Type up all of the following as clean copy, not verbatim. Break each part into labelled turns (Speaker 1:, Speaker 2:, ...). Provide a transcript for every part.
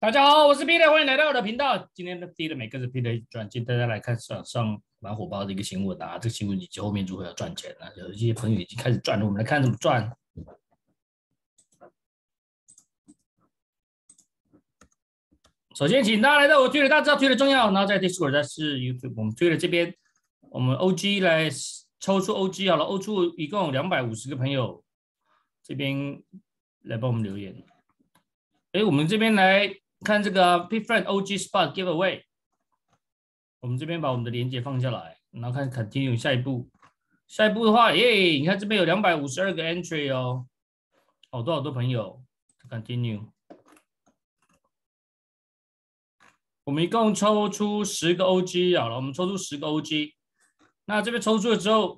Speaker 1: 大家好，我是 Peter，欢迎来到我的频道。今天的第一个每个是 Peter 转，今天大家来看市场上蛮火爆的一个新闻啊，这个新闻以及后面如何要赚钱啊，有一些朋友已经开始赚了，我们来看怎么赚。首先，请大家来到我推的，大家知道推的重要，然后在 Discord，在是 YouTube， 我们推的这边，我们 OG 来抽出 OG 好了，OG 一共有250个朋友，这边来帮我们留言。我们这边来看这个 P-Friend OG Spot Giveaway， 我们这边把我们的链接放下来，然后看 Continue 下一步。下一步的话，你看这边有252个 Entry 哦，好多朋友 Continue。我们一共抽出10个 OG 好了，我们抽出10个 OG。那这边抽出了之后，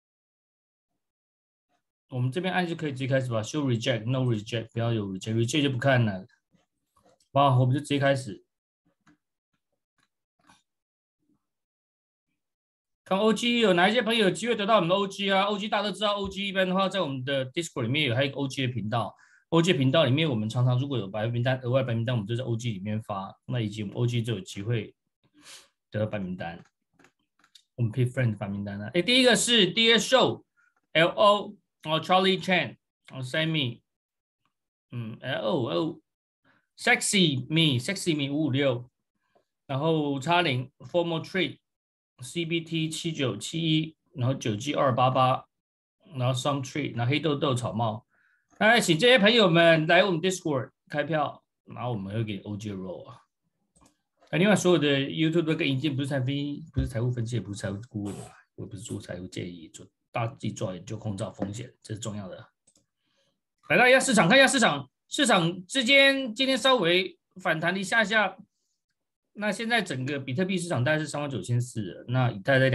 Speaker 1: 我们这边按就可以直接开始吧 ，Show Reject，No Reject， 不要有 Reject 就不看了。哇，我们就直接开始。看 OG 有哪一些朋友有机会得到我们的 OG 啊 ？OG 大家都知道 OG 一般的话，在我们的 Discord 里面还有一个 OG 的频道。OG 频道里面，我们常常如果有白名单、额外白名单，我们就在 OG 里面发。那以及我们 OG 就有机会得到白名单。我们 P-Friend 白名单呢？第一个是 Dear Show，LO， Charlie Chan，Sammy， LO，Sexy Me，Sexy Me 556，然后X0 Formal Tree。CBT 7971，然后9G288，然后 Some Tree， 然后黑豆豆草帽。那请这些朋友们来我们 Discord 开票，然后我们会给 OG roll 啊。另外所有的 YouTube 跟引荐不是财务分析，也不是财务顾问，我不是做财务建议，做大家自己做研究，控制风险，这是重要的。来到一下市场，看一下市场之间今天稍微反弹了一下。那现在整个比特币市场大概是39,400，那以太在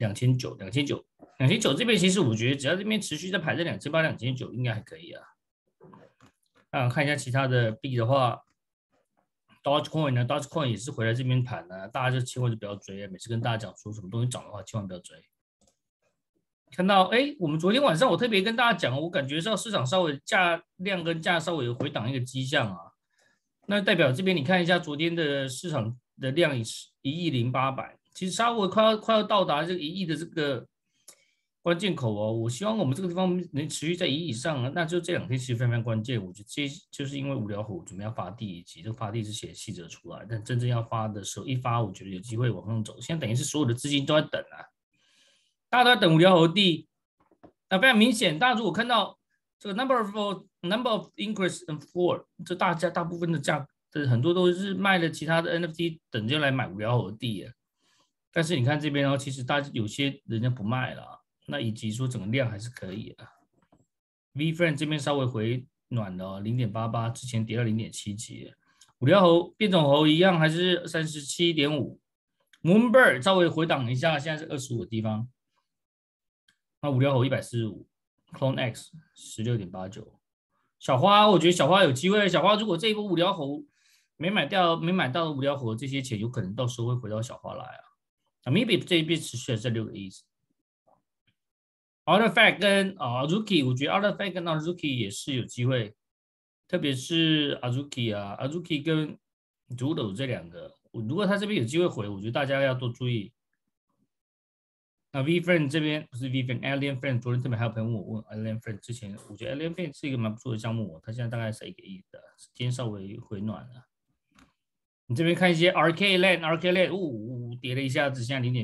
Speaker 1: 2,900这边，其实我觉得只要这边持续在排在2,800、2,900应该还可以啊。看一下其他的币的话 ，Dogecoin 呢 ，Dogecoin 也是回来这边盘呢，大家就千万就不要追啊！每次跟大家讲说什么东西涨的话，千万不要追。看到我们昨天晚上我特别跟大家讲，我感觉到市场稍微价量跟价稍微有回档一个迹象啊，那代表这边你看一下昨天的市场的量1.08亿，其实稍微快要到达这个1亿的这个关键口哦。我希望我们这个地方能持续在1亿以上，那就这2天其实非常关键。我觉得这就是因为无聊猴准备要发地以及这个发地是写细则出来，但真正要发的时候一发，我觉得有机会往上走。现在等于是所有的资金都在等啊，大家都在等无聊猴地。那非常明显，大家如果看到这个 number of increase and floor， 这大部分的很多都是卖了其他的 NFT 等着来买无聊猴的地啊。但是你看这边哦，其实大家有些人家不卖了，那以及说整个量还是可以啊。V-Friend 这边稍微回暖了0.88，之前跌到0.7几。无聊猴变种猴一样还是37.5。Moonbird 稍微回档一下，现在是25的地方。那无聊猴145，Clone X 16.89。小花，我觉得小花有机会。小花如果这一波无聊猴没买到无聊猴这些钱，有可能到时候会回到小花来啊。Maybe 这一边持续在6个亿。Artifact 跟Azuki， 我觉得 Artifact 跟 Azuki 也是有机会，特别是 Azuki 跟 Doodle 这2个，如果他这边有机会回，我觉得大家要多注意。那 V-Friend 这边不是 V-Friend，Alien Friend 昨天这边还有朋友问 Alien Friend， 之前我觉得 Alien Friend 是一个蛮不错的项目，它现在大概是1个亿的，今天稍微回暖了。你这边看一些 RK Land，跌了一下子，现在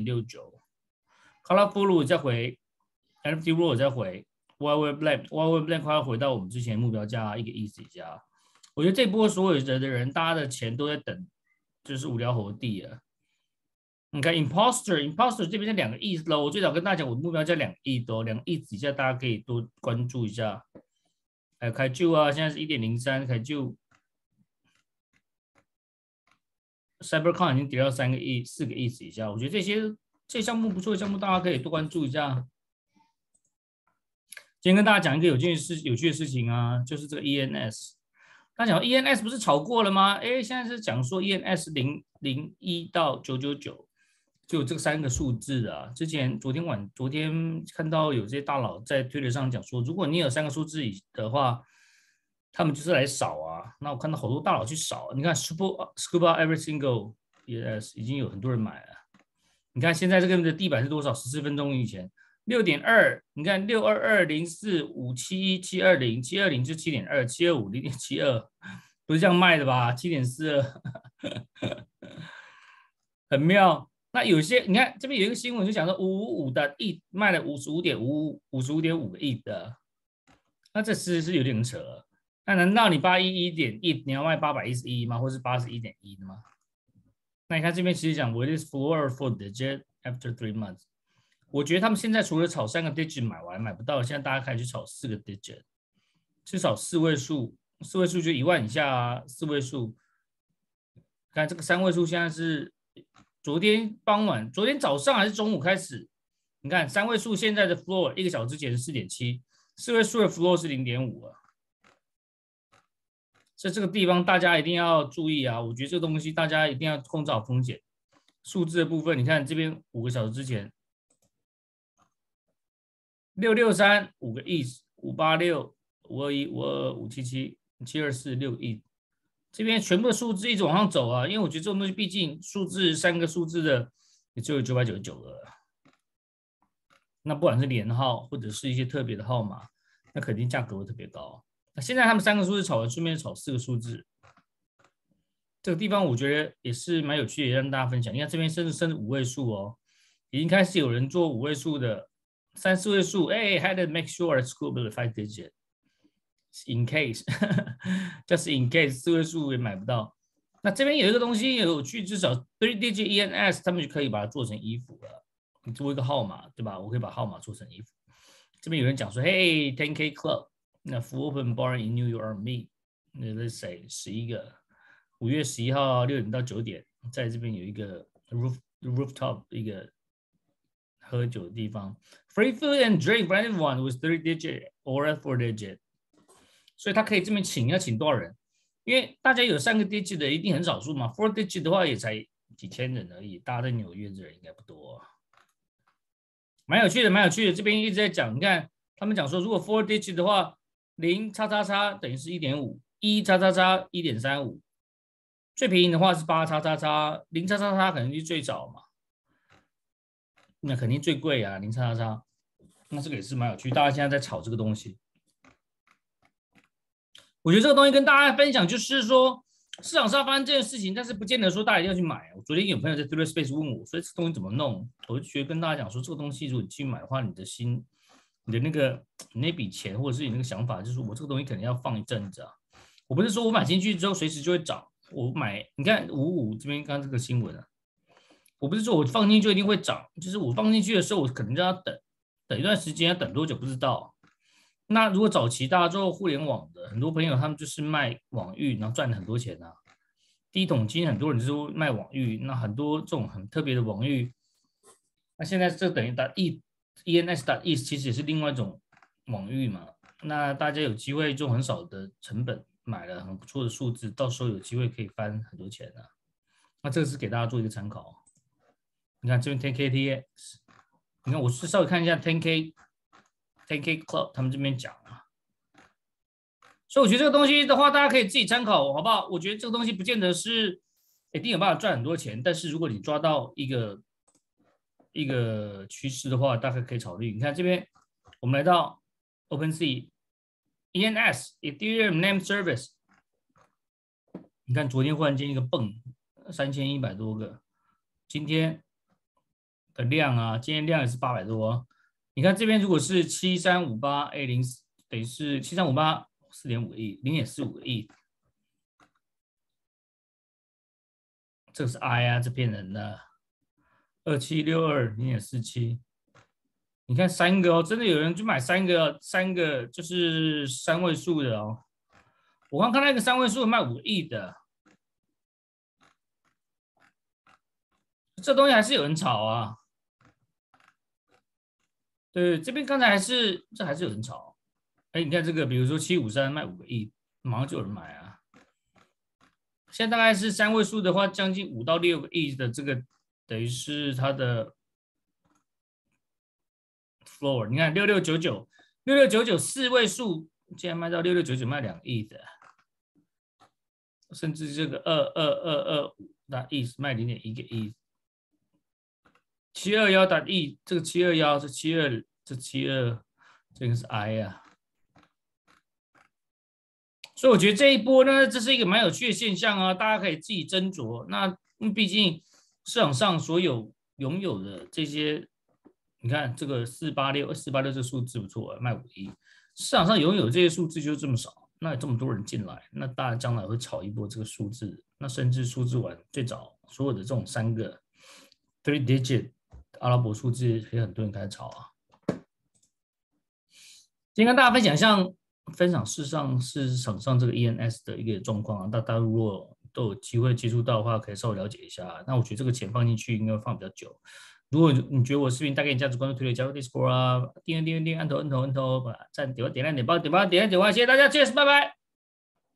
Speaker 1: 0.69。Colorful 再回 ，NFT Roll 再回 ，Wild Blank 快要回到我们之前目标价1个亿以下。我觉得这波所有的人，大家的钱都在等，就是无聊猴地啊。你看 Imposter 这边是2个亿了，我最早跟大家讲，我的目标价2个亿多，2个亿以下大家可以多关注一下。还有凯旧啊，现在是1.03，凯旧 Cybercoin 已经跌到3个亿、4个亿以下，我觉得这项目不错的项目，大家可以多关注一下。今天跟大家讲一个有趣的事情啊，就是这个 ENS。大家讲 ENS 不是炒过了吗？现在是讲说 ENS 001到999。就有这3个数字啊！昨天看到有些大佬在推特上讲说，如果你有3个数字的话，他们就是来扫啊。 那我看到好多大佬去扫，你看 Scuba Every Single Yes 已经有很多人买了。你看现在这个的地板是多少？14分钟以前6.2，你看62204571720，720就7.2，725 0.72，不是这样卖的吧？7.42，很妙。那有些你看这边有一个新闻就讲说555的亿卖了55.5个亿的，那这是有点扯。那难道你811.1你要卖811吗？或是81.1的吗？那你看这边其实讲 What is floor for digit after 3 months？ 我觉得他们现在除了炒3个 digit 买不到，现在大家开始去炒4个 digit， 至少4位数，4位数就1万以下啊，4位数。看这个3位数现在是昨天早上还是中午开始？你看3位数现在的 floor 1个小时之前是4.7，4位数的 floor 是0.5啊。在这个地方大家一定要注意啊！我觉得这个东西大家一定要控制好风险。数字的部分，你看这边5个小时之前，663 5个亿，586 521 522 577 724 6亿，这边全部的数字一直往上走啊！因为我觉得这种东西毕竟数字3个数字的也只有999个，那不管是连号或者是一些特别的号码，那肯定价格会特别高。那现在他们3个数字炒完，顺便炒4个数字，这个地方我觉得也是蛮有趣的，也让大家分享。你看这边甚至5位数哦，已经开始有人做5位数的3、4位数，哎 ，had to make sure it's good with 5 digit in case， just in case 4位数也买不到。那这边有一个东西也有趣，至少3 digit ENS 他们就可以把它做成衣服了。你做一个号码，对吧？我可以把号码做成衣服。这边有人讲说，嘿 ，10K Club。那 Full Open Bar in New York Meet， 那 let's say 11个，5月11号6点到9点，在这边有一个 rooftop 一个喝酒的地方 ，free food and drink for anyone with 3 digit or 4 digit， 所以他可以这边请，要请多少人？因为大家有3个 digit 的一定很少数嘛，4 digit 的话也才几千人而已，大家在纽约的人应该不多，蛮有趣的，蛮有趣的。这边一直在讲，你看他们讲说，如果4 digit 的话。0叉叉叉等于是 1.5，1叉叉叉 1.35， 最便宜的话是8叉叉叉，0叉叉叉可能就最早嘛，那肯定最贵啊，0叉叉叉。那这个也是蛮有趣，大家现在在炒这个东西。我觉得这个东西跟大家分享，就是说市场上发生这件事情，但是不见得说大家一定要去买。我昨天有朋友在 Twitter Space 问我，所以这东西怎么弄？我就觉得跟大家讲说，这个东西如果你去买的话，你的那笔钱或者是你那个想法，就是我这个东西可能要放一阵子啊。我不是说我买进去之后随时就会涨，我买你看55这边刚刚这个新闻啊，我不是说我放进去就一定会涨，就是我放进去的时候，我可能就要等一段时间，要等多久不知道。那如果早期大家做互联网的，很多朋友他们就是卖网域，然后赚了很多钱啊。第一桶金很多人就是卖网域，那很多这种很特别的网域，那现在这等于ENS.is 其实也是另外一种网域嘛，那大家有机会用很少的成本买了很不错的数字，到时候有机会可以翻很多钱啊。那这个是给大家做一个参考。你看这边 10KTX， 你看我是稍微看一下 10K Club 他们这边讲啊，所以我觉得这个东西的话，大家可以自己参考，好不好？我觉得这个东西不见得是一定有办法赚很多钱，但是如果你抓到一个趋势的话，大概可以考虑。你看这边，我们来到 OpenSea ENS Ethereum Name Service， 你看昨天忽然间一个蹦3100多个，今天的量啊，今天量也是800多。你看这边如果是7358 A0， 等于是7358 4.5个亿，0.45个亿，这是 I 啊，这骗人的。2762 0.47，你看3个哦，真的有人去买3个就是3位数的哦。我刚看到一个3位数卖5个亿的，这东西还是有人炒啊。对，这边刚才还是有人炒。哎，你看这个，比如说753卖5个亿，马上就有人买啊。现在大概是3位数的话，将近5到6个亿的这个，等于是它的 floor。你看6699 4位数，竟然卖到6699卖2亿的， 甚至这个2225打 E 卖0.1个 E， 721打 E， 这个721是72，这72这个是 I 啊。所以我觉得这一波呢，这是一个蛮有趣的现象啊，大家可以自己斟酌。那毕竟市场上所有拥有的这些，你看这个486这个数字不错，卖51，市场上拥有这些数字就这么少，那有这么多人进来，那当然将来会炒一波这个数字，那甚至数字完最早所有的这种3个 three digit 阿拉伯数字，也很多人开始炒啊。今天跟大家分享市场上这个 ENS 的一个状况啊，大家如果都有机会接触到的话，可以稍微了解一下。那我觉得这个钱放进去应该会放比较久。如果你觉得我视频带给你价值观，推荐加入 Discord 啊，订阅，按头，把赞点点赞，谢谢大家，Cheers，拜拜。